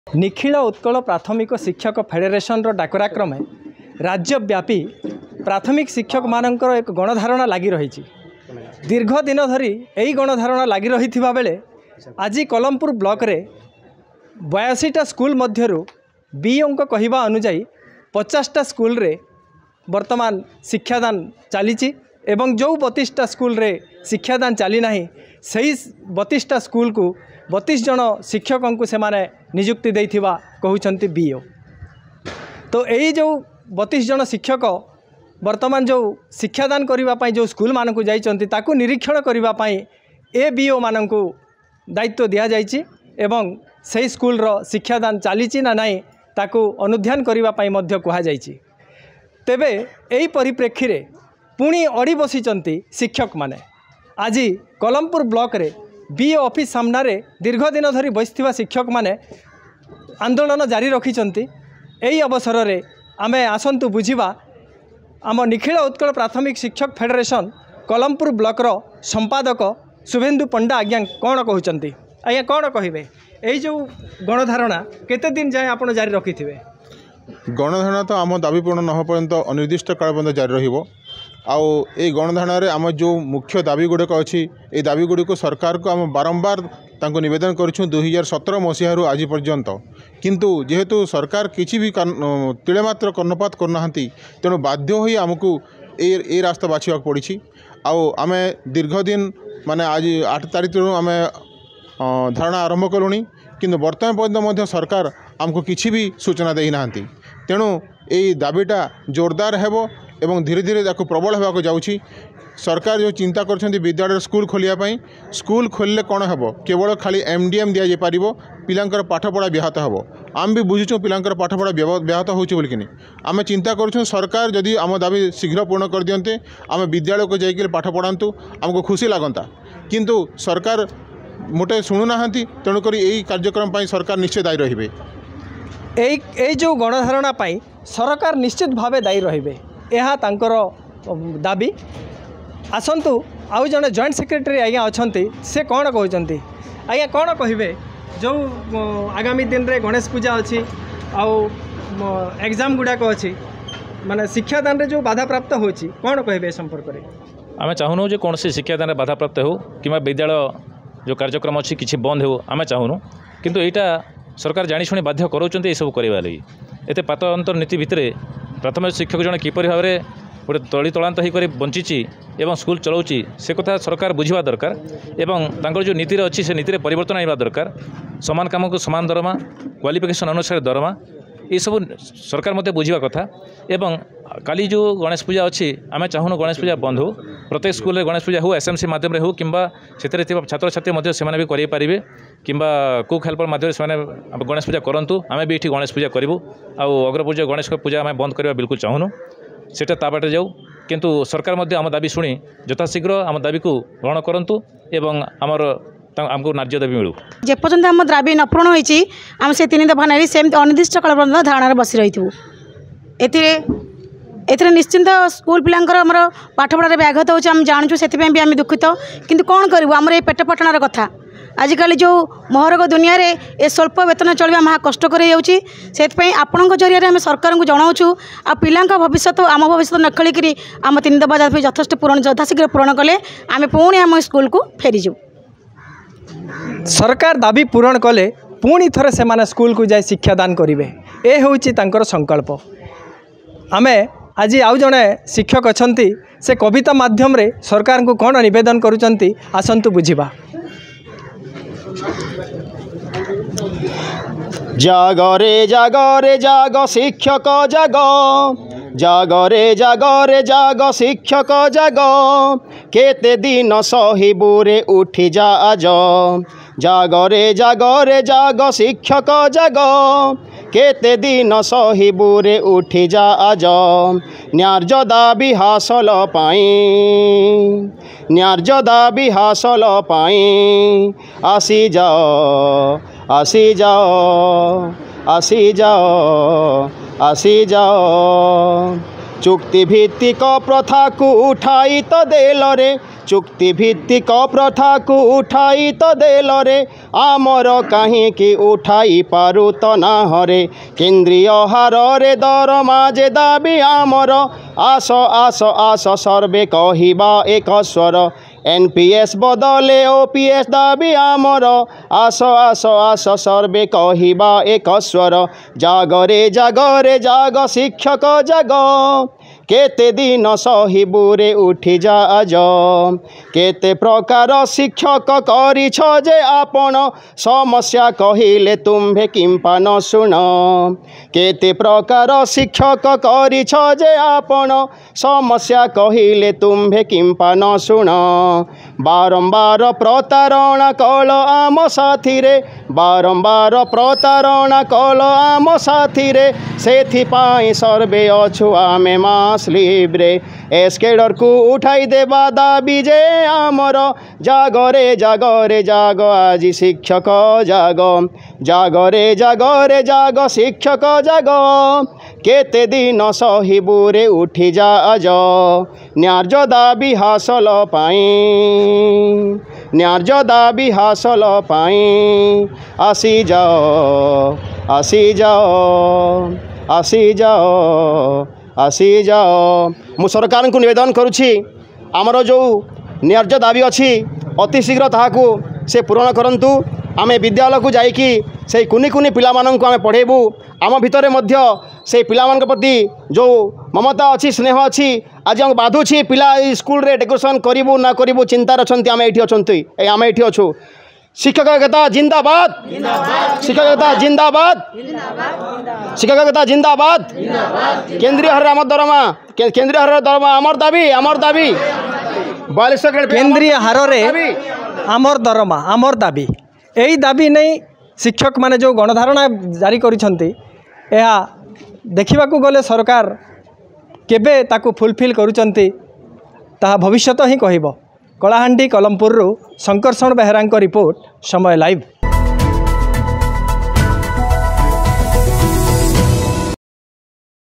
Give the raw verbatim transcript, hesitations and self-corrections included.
निखिल उत्कल प्राथमिक शिक्षक फेडरेशन डाकराक्रमे राज्यव्यापी प्राथमिक शिक्षक मानकर एक गणधारणा लगी रही। दीर्घ दिन धरी यही गणधारणा लगी रही बेले आज कलमपुर ब्लॉक रे बयासीटा स्कूल मध्यरु बीओं को कहवा अनुजाई पचासटा स्कूल रे वर्तमान शिक्षादान चली एवं जो बतीसटा स्कूल रे शिक्षादान चली नहीं सही बतीसटा स्कूल को बतीस जन शिक्षकों को सेमाने नियुक्ति देथिबा कहउछंती बीओ। तो यही जो बतीस जन शिक्षक वर्तमान जो शिक्षादान करने पाई जो स्कूल मान को जाइछंती ताकू निरीक्षण करने पाई ए बीओ मान को दायित्व दिया जाइछि एवं सही स्कूल रो शिक्षादान चली ना नहीं ताकू अनुध्यान करने पाई मध्य कहा जाइछि। तेबे एही परिप्रेक्षी रे पुणी अड़ी बसिचंती शिक्षक माने आज कलमपुर ब्लॉक रे बीओ ऑफिस सामने दीर्घ दिन धरी बसिथिबा शिक्षक माने आंदोलन जारी रखिचंती। एही अवसर रे आमे आसंतु बुझिबा आम निखिल उत्कल प्राथमिक शिक्षक फेडरेशन कलमपुर ब्लॉक रो संपादक शुभेन्दु पंडा आज्ञा कौन कहउचंती। आज्ञा कौन कहिबे एही जो गणधारणा केते दिन जाए आपण जारी रखिथिबे? गणधारणा तो आम दाबी पूर्ण न हो पर्यंत अनिर्दिष्ट काल पर्यंत जारी रहिबो। आउ ए गणधारण आम जो मुख्य दाबी गुड़िक अच्छी ये दाबी गुड़िक सरकार को आम बारंबार तांको निवेदन करूँ दुई हजार सतर मसीह आज पर्यंत, किंतु जेहेतु सरकार किसी भी तिलेमात्र कर्णपात करना तेणु बाध्य होई आमको ए रास्ता बाछा पड़ी। आउ आम दीर्घ दिन माने आज आठ तारीख आम धारणा आरंभ कलुणी किंतु वर्तमान पर्यंत सरकार आमको किसी भी सूचना देना। तेणु यही दाबीटा जोरदार हेबो एवं धीरे धीरे ताको प्रबल होगा जाऊँगी। सरकार जो चिंता कर विद्यालय स्कूल खोलिया स्कूल खोलिले कौन हेबो केवल खाली एमडीएम दि जापर पिलांकर पाठपढ़ा व्याहत हेबो। आम भी बुझुचु पिलांकर पाठपढ़ा व्याहत होउछि बोलिकिनी आम चिंता करूँ सरकार जदि आम दाबी शीघ्र पूर्ण कर दियंते आम विद्यालय को जाइए पाठ पढ़ातु आमको खुशी लगता, किंतु सरकार मोटे शुणुना। तेणुक यही कार्यक्रम सरकार निश्चय दायी रहिबे। यही जो गणधारणा सरकार निश्चित भाव दायी रहिबे यह तांकर दाबी। आसंतु आउ जने जॉइंट सेक्रेटरी आज्ञा अच्छी से कौन कहते आज्ञा कौन कहे जो आगामी दिन रे गणेश पूजा अच्छी आउ एग्जाम गुड़ाक अच्छी माने शिक्षादान रे जो बाधा प्राप्त होची कौन कहे संपर्क में? आम चाहूँ जो कौन शिक्षादान बाधा प्राप्त हो कि विद्यालय जो कार्यक्रम अच्छी किसी बंद हो आम चाहूँ, किंतु यहाँ सरकार जाशुणी बाध्य कराउछन्ती ए सब करबा लगी। एते पात अंतर नीति भितर प्राथमिक शिक्षक जन किपरि भाव में गोटे तली तलांत होकर बंची एवं स्कूल चलाऊँच से कथा सरकार बुझा दरकार एवं तांकर जो नीति अच्छी से नीति परिवर्तन आना दरकार। समान काम को समान दरमा क्वालिफिकेशन अनुसार दरमा ये सब सरकार मत बुझा कथा। एवं काली जो गणेश पूजा अच्छी आम चाहूँ गणेश पूजा बंद हो प्रत्येक स्कूल रे गणेश पूजा हो एसएमसी माध्यम हो कि छात्र छात्री भी करें कि कुक हेल्पर माध्यम से गणेश पूजा करूँ। आम भी ये गणेश पूजा करूँ आग्र पूजा गणेश पूजा आम बंद करवा बिल्कुल चाहूँ सेटा ता बाटे जाऊ, किंतु सरकार मध्य आम दाबी शुणी यथाशीघ्र आम दाबी को ग्रहण करूँ एवं आमर आमको न्याय दाबी मिलू। जेपर्यंत आम दाबी न पूर्ण होती आम से तीन दफा नारी सेम अनिर्दिष्ट काल पर्यंत धारणा बसी रही। एथिरे निश्चिंत स्कूल पिलांकर आमर पाठपढ़ार व्याघात होची आम जानूँ से भी आम दुखित, किंतु कौन करूँ आमर ये पेट पटणार कथा आजिकल जो महरग दुनिया रे ए स्वल्प वेतन चलवा महा कष्टकर हो। आपण जरिया आम सरकार को जनाऊँ आ पिला भविष्य आम भविष्य न खेलिकी आम तीन दफा दाबी यथेष्ट पूरण यथाशीघ्र पूरण कले आम पुणी आम स्कूल को फेरीजु। सरकार दाबी पूरण कले पुणी थरे से माने स्कूल को जाए शिक्षादान करेंगे ए होउची तांकर संकल्प। आमे आज आउ जड़े शिक्षक अच्छा से कविता माध्यम रे सरकार को कौन निवेदन करुचंती आसंतु बुझिबा। जागरे जागरे जाग शिक्षक जाग जागरे जागरे जाग शिक्षक जाग केते दिन सहिबुरे उठी जा आज जागरे जागरे जाग शिक्षक जाग केते दिन सहिबुरे उठी जा आज न्यार्य दाबी हासल पाई न्यार्य दाबी हासल पाई आसी जाओ आसी जाओ आसी जाओ आसी जाओ चुक्तिभित्तिक प्रथा को उठाई तो देल रे चुक्तिभित्तिक प्रथा को उठाई तो देल रे आमर कहीं उठाई पारु तो ना हरे केन्द्रीय हार रे दरमा जे दाबी आमर आस आस आस सर्वे कहिबा एक स्वर एनपीएस बदले ओपीएस दाबी आमर आस आस आस सर्वे कहिबा एक स्वर जागरे जागरे जाग शिक्षक जाग केते दिन सहिबुरे उठी जा आज केते प्रकार शिक्षक करिछ जे आपण समस्या कहिले तुम्भे किंपा न सुन केते प्रकार शिक्षक करिछ जे आपण समस्या कहिले तुम्भे किंपा न सुन बारंबार प्रतारणा कल आम साथी रे बारंबार प्रतारणा कल आम साथी रे सेथिपाई सर्वे अछु आमे मास लिब्रे एस्केडर को उठाई देबा दाबी जे आमर जागरे जागरे जाग आज शिक्षक जाग जागरे जागरे जाग शिक्षक जाग केते दिन सहिबुरे उठी जा आज न्यार्य दाबी हासल पाई न्यार्य दाबी हासल पाई आसी जाओ आसी जाओ आसी जाओ आसी जाओ मु सरकार को निवेदन करुछि आमर जो न्यार्य दाबी अच्छी अति शीघ्र ताहाकू से पूरण करंतु आमे विद्यालय को जाइकी से कुनि कुनि पिला माननकु आमे पढ़ेबू आम भितर मध्य से पिला मानक प्रति जो ममता अच्छी स्नेह अच्छी आज हम बाधुछि पिला स्कूल रे डेकोरेशन करिबू ना करिबू चिंतार अछंती आमे एठी अछंती ए आमे एठी अछु शिक्षक एकता जिंदाबाद शिक्षक एकता जिंदाबाद शिक्षक एकता जिंदाबाद केंद्रीय हर आमर दरमा केंद्रीय हर दरमा आमर दाबी आमर दाबी बयालीस केंद्रीय हार रे आमर दरमा आमर दाबी यही दाबी नहीं शिक्षक माने जो गणधारणा जारी करिसंती एहा देखिबाकू गले सरकार केबे ताकू फुलफिल करुचंती ताहा भविष्यत ही कहिबो। कलाहांडी कलमपुर शंकरषण बेहरा रिपोर्ट समय लाइव।